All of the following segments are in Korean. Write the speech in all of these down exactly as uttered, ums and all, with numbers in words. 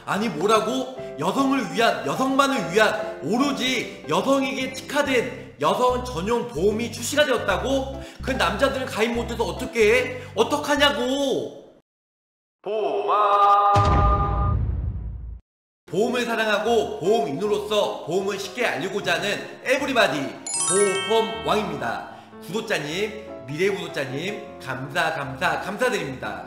아니 뭐라고? 여성을 위한, 여성만을 위한 오로지 여성에게 특화된 여성 전용 보험이 출시가 되었다고? 그 남자들은 가입 못해서 어떻게 해? 어떡하냐고! 보험아 보험을 사랑하고 보험인으로서 보험을 쉽게 알리고자 하는 에브리바디 보험왕입니다. 구독자님, 미래 구독자님 감사 감사 감사드립니다.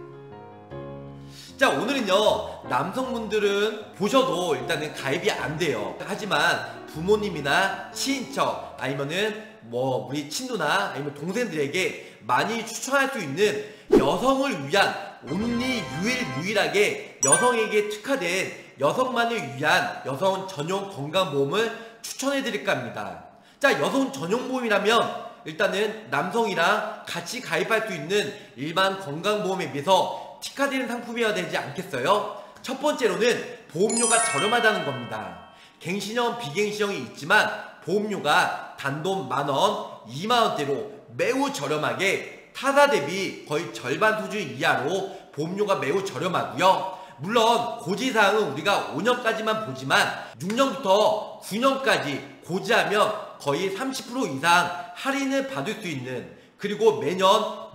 자, 오늘은요 남성분들은 보셔도 일단은 가입이 안 돼요. 하지만 부모님이나 친인척 아니면은 뭐 우리 친누나 아니면 동생들에게 많이 추천할 수 있는 여성을 위한 온리 유일무이하게 여성에게 특화된 여성만을 위한 여성 전용 건강보험을 추천해드릴까 합니다. 자, 여성 전용보험이라면 일단은 남성이랑 같이 가입할 수 있는 일반 건강보험에 비해서 특화되는 상품이어야 되지 않겠어요? 첫 번째로는 보험료가 저렴하다는 겁니다. 갱신형, 비갱신형이 있지만 보험료가 단돈 만원, 이만원대로 매우 저렴하게 타사 대비 거의 절반 수준 이하로 보험료가 매우 저렴하고요. 물론 고지사항은 우리가 오 년까지만 보지만 육 년부터 구 년까지 고지하면 거의 삼십 퍼센트 이상 할인을 받을 수 있는, 그리고 매년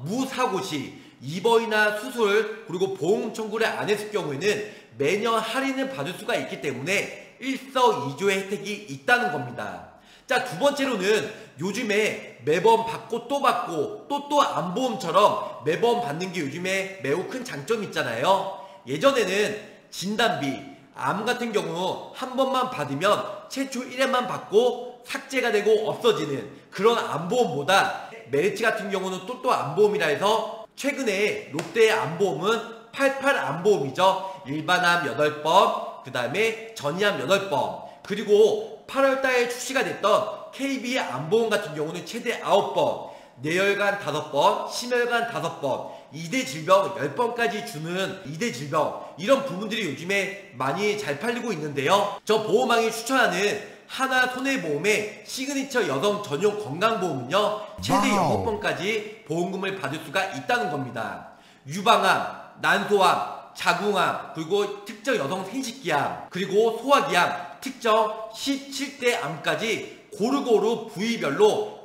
무사고시, 입원이나 수술, 그리고 보험 청구를 안 했을 경우에는 매년 할인을 받을 수가 있기 때문에 일석이조의 혜택이 있다는 겁니다. 자, 두 번째로는 요즘에 매번 받고 또 받고 또 또 안보험처럼 매번 받는 게 요즘에 매우 큰 장점이 있잖아요. 예전에는 진단비, 암 같은 경우 한 번만 받으면 최초 일 회만 받고 삭제가 되고 없어지는 그런 안보험보다 메리츠 같은 경우는 또 또 안보험이라 해서 최근에 롯데의 안보험은 팔십팔 안보험이죠. 일반암 여덟 번, 그 다음에 전이암 여덟 번, 그리고 팔월달에 출시가 됐던 케이비의 안보험 같은 경우는 최대 아홉 번, 뇌혈관 다섯 번, 심혈관 다섯 번, 이대 질병 열 번까지 주는 이대 질병, 이런 부분들이 요즘에 많이 잘 팔리고 있는데요. 저 보험왕이 추천하는 하나 손해보험의 시그니처 여성 전용 건강보험은요 최대 여섯 번까지 보험금을 받을 수가 있다는 겁니다. 유방암, 난소암, 자궁암, 그리고 특정 여성 생식기암, 그리고 소화기암, 특정 십칠 대 암까지 고루고루 부위별로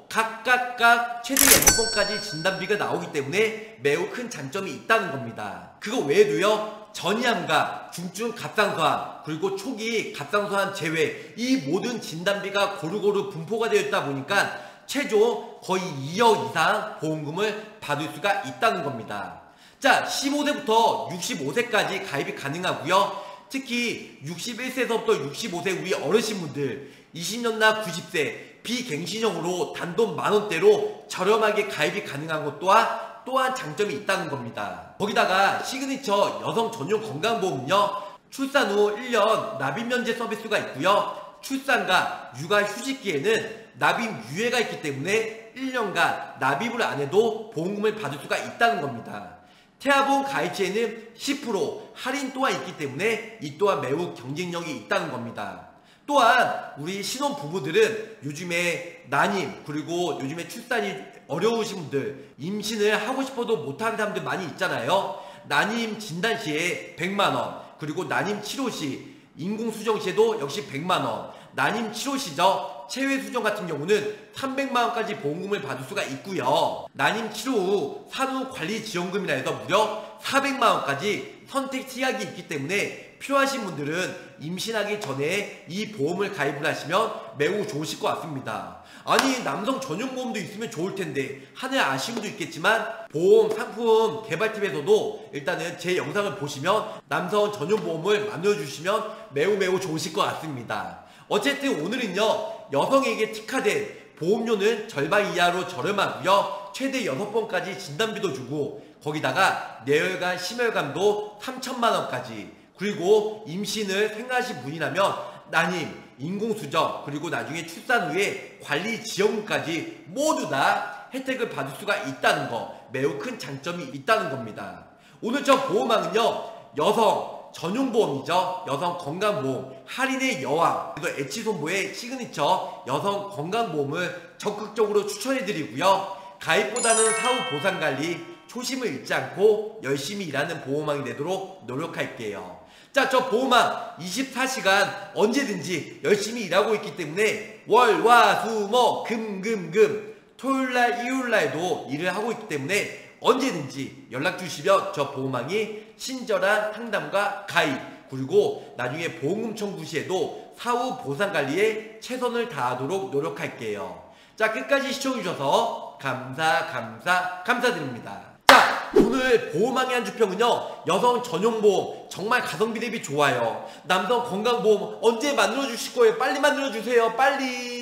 각각각 최대 여섯 번까지 진단비가 나오기 때문에 매우 큰 장점이 있다는 겁니다. 그거 외에도요 전이암과 중증 갑상선암, 그리고 초기 갑상선암 제외, 이 모든 진단비가 고루고루 분포가 되어 있다 보니까 최종 거의 이억 이상 보험금을 받을 수가 있다는 겁니다. 자, 십오 세부터 육십오 세까지 가입이 가능하고요. 특히 육십일 세에서부터 육십오 세 우리 어르신분들, 이십 년나 구십 세 비갱신형으로 단돈 만원대로 저렴하게 가입이 가능한 것 또한 또한 장점이 있다는 겁니다. 거기다가 시그니처 여성 전용 건강보험은요 출산 후 일 년 납입 면제 서비스가 있고요. 출산과 육아 휴직기에는 납입 유예가 있기 때문에 일 년간 납입을 안 해도 보험금을 받을 수가 있다는 겁니다. 태아보험 가입시에는 십 퍼센트 할인 또한 있기 때문에 이 또한 매우 경쟁력이 있다는 겁니다. 또한 우리 신혼부부들은 요즘에 난임, 그리고 요즘에 출산이 어려우신 분들, 임신을 하고 싶어도 못하는 사람들 많이 있잖아요. 난임 진단시에 백만 원, 그리고 난임 치료시, 인공수정시에도 역시 백만 원, 난임 치료시죠. 체외수정 같은 경우는 삼백만 원까지 보험금을 받을 수가 있고요. 난임 치료 후 산후관리지원금이라 해서 무려 사백만 원까지 선택 시약이 있기 때문에 필요하신 분들은 임신하기 전에 이 보험을 가입을 하시면 매우 좋으실 것 같습니다. 아니, 남성 전용 보험도 있으면 좋을 텐데 하는 아쉬움도 있겠지만 보험 상품 개발팀에서도 일단은 제 영상을 보시면 남성 전용 보험을 만들어 주시면 매우 매우 좋으실 것 같습니다. 어쨌든 오늘은요 여성에게 특화된 보험료는 절반 이하로 저렴하고요. 최대 여섯 번까지 진단비도 주고 거기다가 뇌혈관, 심혈관도 삼천만 원까지, 그리고 임신을 생각하신 분이라면 난임, 인공수정, 그리고 나중에 출산 후에 관리지원금까지 모두 다 혜택을 받을 수가 있다는 거, 매우 큰 장점이 있다는 겁니다. 오늘 저 보험왕은요 여성 전용보험이죠. 여성 건강보험, 할인의 여왕, 그래서 에치손보의 시그니처 여성 건강보험을 적극적으로 추천해드리고요. 가입보다는 사후 보상관리, 초심을 잃지 않고 열심히 일하는 보호망이 되도록 노력할게요. 자, 저 보호망 이십사 시간 언제든지 열심히 일하고 있기 때문에 월, 화, 수, 목, 금, 금, 금 토요일날, 일요일날도 일을 하고 있기 때문에 언제든지 연락 주시면 저 보호망이 친절한 상담과 가입, 그리고 나중에 보험금 청구 시에도 사후 보상 관리에 최선을 다하도록 노력할게요. 자, 끝까지 시청해주셔서 감사 감사 감사드립니다. 자, 오늘 보호망의 한 주평은요, 여성 전용보험 정말 가성비 대비 좋아요. 남성 건강보험 언제 만들어주실 거예요? 빨리 만들어주세요, 빨리.